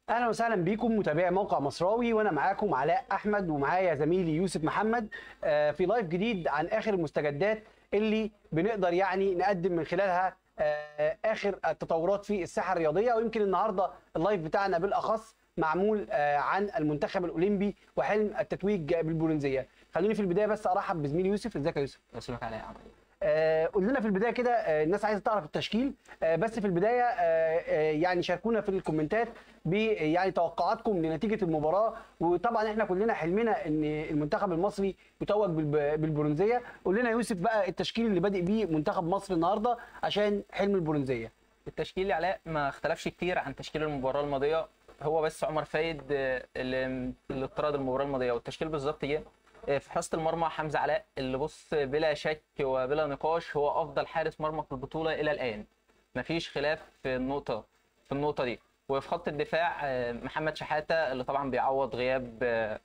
اهلا وسهلا بيكم متابعي موقع مصراوي، وانا معاكم علاء احمد ومعايا زميلي يوسف محمد في لايف جديد عن اخر المستجدات اللي بنقدر يعني نقدم من خلالها اخر التطورات في الساحه الرياضيه. ويمكن النهارده اللايف بتاعنا بالاخص معمول عن المنتخب الاولمبي وحلم التتويج بالبرونزيه. خلوني في البدايه بس ارحب بزميلي يوسف. ازيك يا يوسف؟ اسلمك على عمل. قول لنا في البدايه كده، الناس عايزه تعرف التشكيل. بس في البدايه يعني شاركونا في الكومنتات يعني توقعاتكم لنتيجه المباراه. وطبعا احنا كلنا حلمنا ان المنتخب المصري يتوج بالبرونزيه. قول لنا يوسف بقى التشكيل اللي بادئ بيه منتخب مصر النهارده عشان حلم البرونزيه. التشكيل يا علاء ما اختلفش كتير عن تشكيل المباراه الماضيه، هو بس عمر فايد اللي اطرد المباراه الماضيه، والتشكيل بالظبط جه. في حراسه المرمى حمزه علاء اللي بص بلا شك وبلا نقاش هو افضل حارس مرمى في البطوله الى الان، مفيش خلاف في النقطه دي. وفي خط الدفاع محمد شحاته اللي طبعا بيعوض غياب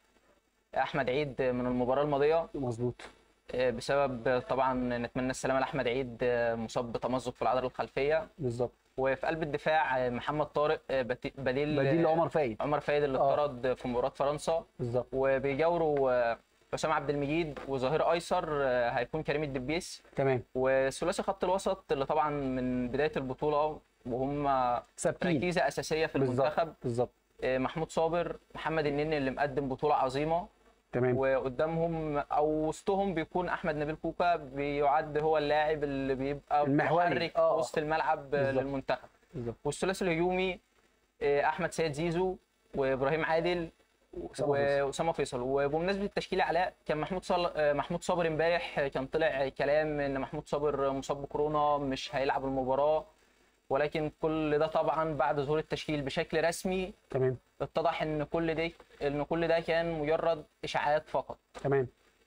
احمد عيد من المباراه الماضيه. مظبوط. بسبب طبعا نتمنى السلامه لاحمد عيد، مصاب بتمزق في العضله الخلفيه. بالظبط. وفي قلب الدفاع محمد طارق بديل لعمر فايد. عمر فايد اللي اتطرد في مباراه فرنسا. بالظبط. وبيجاوروا حسام عبد المجيد، وظهير ايسر هيكون كريم الدبيس. تمام. وثلاثي خط الوسط اللي طبعا من بدايه البطوله وهم ثابتين. ركيزه اساسيه في بالظبط. المنتخب. بالظبط. محمود صابر، محمد النني اللي مقدم بطوله عظيمه. تمام. وقدامهم او وسطهم بيكون احمد نبيل كوكا، بيعد هو اللاعب اللي بيبقى المحوري. محرك في وسط الملعب بالظبط. للمنتخب. بالظبط. والثلاثي الهجومي احمد سيد زيزو وابراهيم عادل واسامه فيصل. وبمناسبه التشكيل علاء، كان محمود صابر امبارح كان طلع كلام ان محمود صابر مصاب بكورونا مش هيلعب المباراه، ولكن كل ده طبعا بعد ظهور التشكيل بشكل رسمي تمام. اتضح ان كل ده كان مجرد اشاعات فقط. تمام.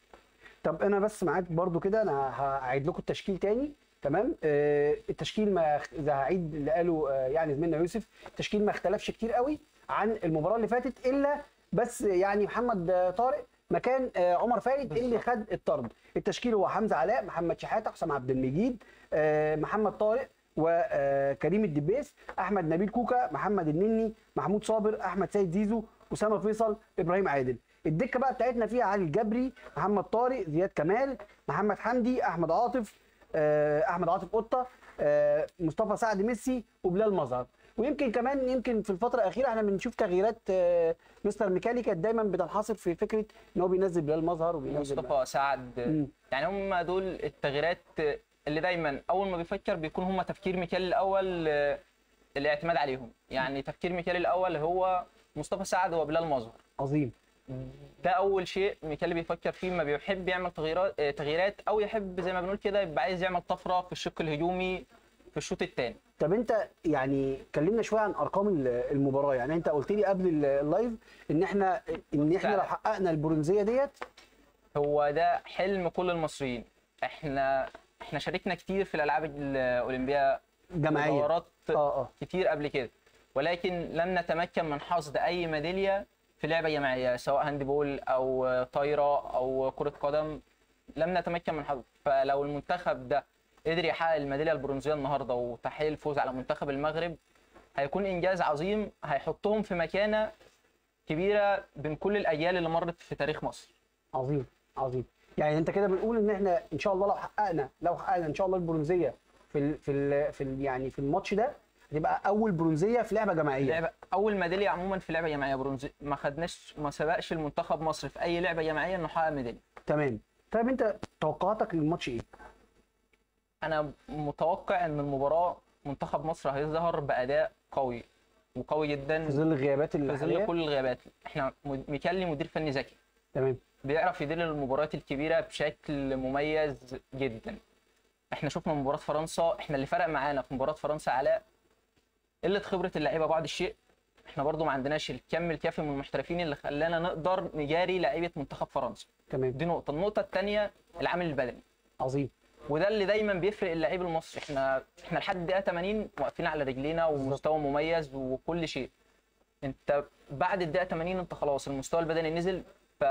طب انا بس معاك برضو كده، انا هعيد لكم التشكيل تاني. تمام. التشكيل ما اذا هعيد اللي قاله يعني زميلنا يوسف، التشكيل ما اختلفش كتير قوي عن المباراه اللي فاتت، الا بس يعني محمد طارق مكان عمر فايد اللي خد الطرد. التشكيل هو حمزه علاء، محمد شحاته، حسام عبد المجيد، محمد طارق، وكريم الدبيس، احمد نبيل كوكا، محمد النني، محمود صابر، احمد سيد زيزو، اسامه فيصل، ابراهيم عادل. الدكه بقى بتاعتنا فيها علي الجبري، محمد طارق، زياد كمال، محمد حمدي، احمد عاطف قطه، مصطفى سعد ميسي، وبلال مظهر. ويمكن كمان يمكن في الفتره الاخيره احنا بنشوف تغييرات مستر ميكالي كانت دايما بتنحصر في فكره ان هو بينزل بلال مظهر وبينزل مصطفى سعد. يعني هم دول التغييرات اللي دايما اول ما بيفكر بيكون هم تفكير ميكالي الاول، الاعتماد عليهم. يعني تفكير ميكالي الاول هو مصطفى سعد وبلال مظهر. عظيم. ده اول شيء ميكالي بيفكر فيه، ما بيحب يعمل تغييرات او يحب زي ما بنقول كده يبقى عايز يعمل طفره في الشق الهجومي في الشوط الثاني. طب انت يعني كلمنا شويه عن ارقام المباراه. يعني انت قلت لي قبل اللايف ان احنا لو حققنا البرونزيه ديت. هو ده حلم كل المصريين. احنا شاركنا كتير في الالعاب الاولمبيه جماعيه، دورات كتير قبل كده، ولكن لم نتمكن من حصد اي ميداليه في لعبه جماعيه، سواء هاندبول او طايره او كره قدم. لم نتمكن من حصد. فلو المنتخب ده قدر يحقق الميداليه البرونزيه النهارده وتحقيق الفوز على منتخب المغرب، هيكون انجاز عظيم، هيحطهم في مكانه كبيره بين كل الاجيال اللي مرت في تاريخ مصر. عظيم. عظيم. يعني انت كده بنقول ان احنا ان شاء الله لو حققنا ان شاء الله البرونزيه يعني في الماتش ده، هتبقى اول برونزيه في لعبه جماعيه. اول ميداليه عموما في لعبه جماعيه برونزيه. ما سبقش المنتخب مصر في اي لعبه جماعيه انه حقق ميداليه. تمام. طيب انت توقعاتك للماتش ايه؟ انا متوقع ان المباراه منتخب مصر هيظهر باداء قوي وقوي جدا في ظل الغيابات في ظل كل الغيابات. احنا ميكالي مدير فني ذكي. تمام. بيعرف يدير المباريات الكبيره بشكل مميز جدا. احنا شفنا مباراه فرنسا، احنا اللي فرق معانا في مباراه فرنسا علاء قله خبره اللعيبه بعض الشيء. احنا برضو ما عندناش الكم الكافي من المحترفين اللي خلانا نقدر نجاري لعيبه منتخب فرنسا. تمام. دي نقطه. النقطه الثانيه العامل البدني. عظيم. وده اللي دايما بيفرق اللعيب المصري. احنا لحد الدقيقه 80 واقفين على رجلينا ومستوى مميز وكل شيء. انت بعد الدقيقه 80 انت خلاص المستوى البدني نزل،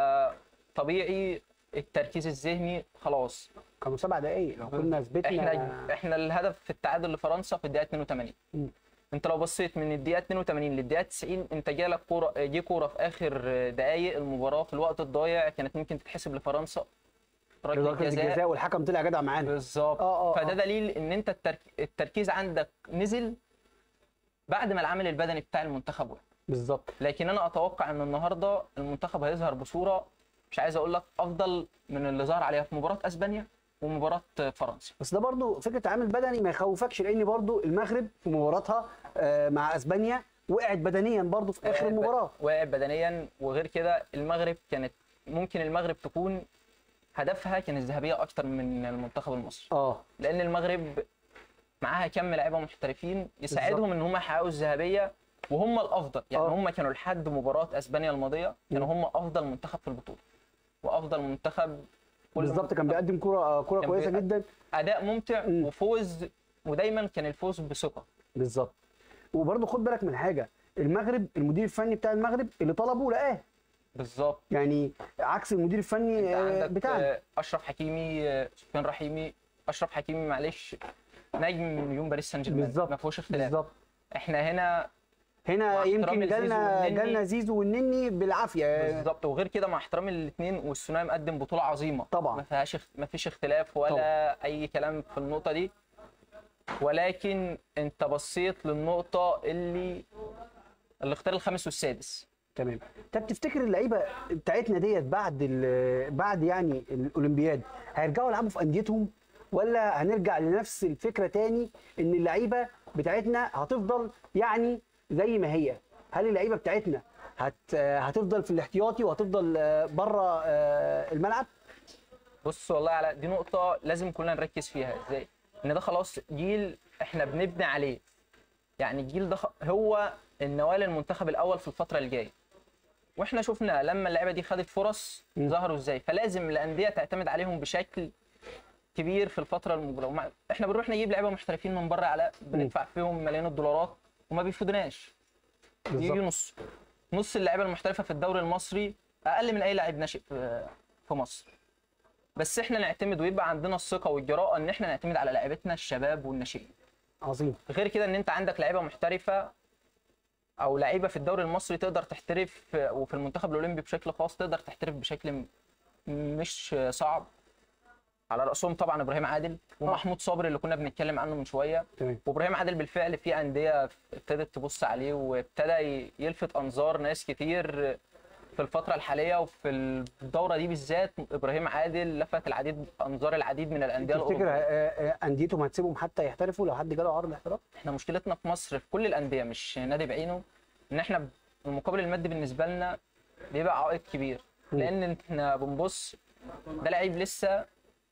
فطبيعي التركيز الذهني خلاص. كانوا 7 دقايق لو كنا ثبتنا. احنا الهدف في التعادل لفرنسا في الدقيقه 82. انت لو بصيت من الدقيقه 82 للدقيقه 90 انت جالك كوره، كوره في اخر دقائق المباراه في الوقت الضايع كانت ممكن تتحسب لفرنسا ركله ركله جزاء. الجزاء والحكم طلع جدع معانا. بالظبط. فده دليل ان انت التركيز عندك نزل بعد ما العامل البدني بتاع المنتخب وقع. بالظبط. لكن انا اتوقع ان النهارده المنتخب هيظهر بصوره مش عايز اقول لك افضل من اللي ظهر عليها في مباراه اسبانيا ومباراه فرنسا. بس ده برضو فكره عامل بدني ما يخوفكش، لان برضو المغرب في مباراتها مع اسبانيا وقعت بدنيا برضو في اخر المباراه. وقعت بدنيا، وغير كده المغرب كانت ممكن المغرب تكون هدفها كان الذهبيه اكتر من المنتخب المصري. لان المغرب معاها كم لاعيبه محترفين يساعدهم ان هم يحققوا الذهبيه، وهم الافضل. يعني هم كانوا لحد مباراه اسبانيا الماضيه كانوا هم افضل منتخب في البطوله وافضل منتخب. بالظبط، كان بيقدم كوره كويسه جدا، اداء ممتع وفوز، ودايما كان الفوز بثقه. بالظبط. وبرضه خد بالك من حاجه، المغرب المدير الفني بتاع المغرب اللي طلبه لقاه. بالظبط. يعني عكس المدير الفني بتاعنا. اشرف حكيمي، سفيان رحيمي. اشرف حكيمي معلش نجم مليون باريس سان جيرمان، ما فيهوش اختلاف. بالظبط. احنا هنا يمكن جالنا زيزو والنني بالعافيه. بالظبط. وغير كده مع احترامي للاثنين، والثنائي مقدم بطوله عظيمه طبعا، ما فيش اختلاف ولا طبعا اي كلام في النقطه دي. ولكن انت بصيت للنقطه الاختيار الخامس والسادس. تمام. طب تفتكر اللعيبه بتاعتنا ديت بعد يعني الاولمبياد هيرجعوا يلعبوا في انديتهم، ولا هنرجع لنفس الفكره تاني ان اللعيبه بتاعتنا هتفضل يعني زي ما هي؟ هل اللعيبه بتاعتنا هتفضل في الاحتياطي وهتفضل بره الملعب؟ بص والله على دي نقطه لازم كلنا نركز فيها. ازاي؟ ان ده خلاص جيل احنا بنبني عليه. يعني الجيل ده هو النواه للمنتخب الاول في الفتره الجايه. واحنا شفنا لما اللعيبه دي خدت فرص ظهروا ازاي. فلازم الانديه تعتمد عليهم بشكل كبير في الفتره المقبله. احنا بنروح نجيب لعيبه محترفين من بره علاء، بندفع فيهم ملايين الدولارات وما بيفيدوناش. يجي نص اللعيبه المحترفه في الدوري المصري اقل من اي لاعب ناشئ في مصر. بس احنا نعتمد ويبقى عندنا الثقه والجراءه ان احنا نعتمد على لعيبتنا الشباب والناشئين. عظيم. غير كده ان انت عندك لعيبه محترفه او لعيبه في الدوري المصري تقدر تحترف، وفي المنتخب الاولمبي بشكل خاص تقدر تحترف بشكل مش صعب. على راسهم طبعا ابراهيم عادل ومحمود صابر اللي كنا بنتكلم عنه من شويه. وابراهيم عادل بالفعل في انديه ابتدت تبص عليه وابتدى يلفت انظار ناس كتير في الفتره الحاليه. وفي الدوره دي بالذات ابراهيم عادل لفت انظار العديد من الانديه الاوروبيه. تفتكر انديتهم هتسيبهم حتى يحترفوا لو حد جاله عرض احتراف؟ احنا مشكلتنا في مصر في كل الانديه مش نادي بعينه، ان احنا المقابل المادي بالنسبه لنا بيبقى عائق كبير. لان احنا بنبص ده لعيب لسه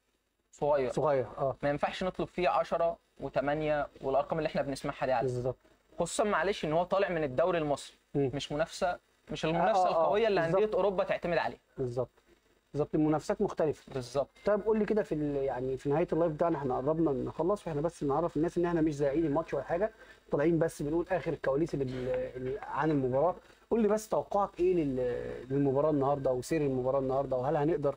صغير ما ينفعش نطلب فيه 10 و8 والارقام اللي احنا بنسمعها دي عادي. بالظبط. خصوصا معلش ان هو طالع من الدوري المصري، مش المنافسه القويه اللي انديه اوروبا تعتمد عليها. بالظبط. المنافسات مختلفه. بالظبط. طيب قول لي كده يعني في نهايه اللايف بتاعنا احنا قربنا نخلص، واحنا بس نعرف الناس ان احنا مش زايقين الماتش ولا حاجه، طالعين بس بنقول اخر الكواليس اللي عن المباراه. قول لي بس توقعك ايه للمباراه النهارده وسير المباراه النهارده، وهل هنقدر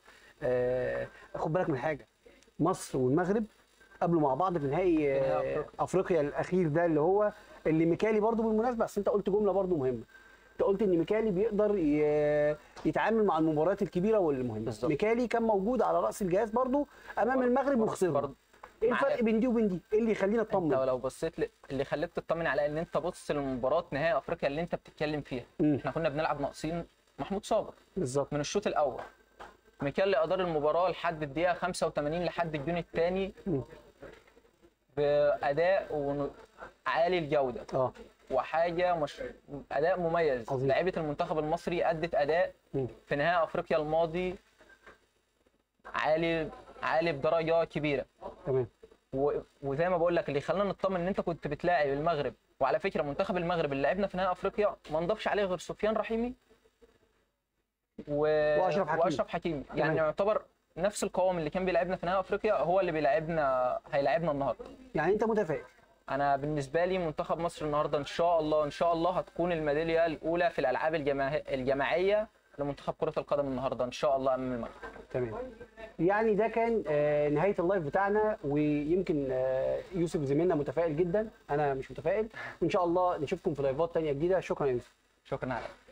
خد بالك من حاجه، مصر والمغرب قابلوا مع بعض في نهائي افريقيا الاخير ده اللي ميكالي برضو بالمناسبه. بس انت قلت جمله برضو مهمه، انت قلت ان ميكالي بيقدر يتعامل مع المباريات الكبيره والمهمه. ميكالي كان موجود على راس الجهاز برضو امام المغرب وخسرنا. ايه الفرق بين دي وبين دي؟ ايه اللي يخلينا نطمن؟ انت لو بصيت اللي خليك تطمن على ان انت بص لمباراه نهائي افريقيا اللي انت بتتكلم فيها. احنا كنا بنلعب ناقصين محمود صابر بالظبط من الشوط الاول. ميكالي ادار المباراه لحد الدقيقه 85 لحد الجون الثاني باداء عالي الجوده. وحاجه اداء مميز. لعيبه المنتخب المصري ادت اداء في نهائي افريقيا الماضي عالي بدرجه كبيره. تمام. وزي ما بقول لك اللي خلانا نطمن ان انت كنت بتلاعب المغرب. وعلى فكره منتخب المغرب اللي لعبنا في نهائي افريقيا ما نضافش عليه غير سفيان رحيمي واشرف حكيمي. يعني يعتبر نفس القوام اللي كان بيلعبنا في نهائي افريقيا هو اللي هيلاعبنا النهارده. يعني انت متفائل؟ انا بالنسبه لي منتخب مصر النهارده ان شاء الله هتكون الميداليه الاولى في الالعاب الجماعيه لمنتخب كره القدم النهارده ان شاء الله امام المغرب. تمام. يعني ده كان نهايه اللايف بتاعنا، ويمكن يوسف زميلنا متفائل جدا، انا مش متفائل، وان شاء الله نشوفكم في لايفات تانية جديده. شكرا يا يوسف. شكرا عليك.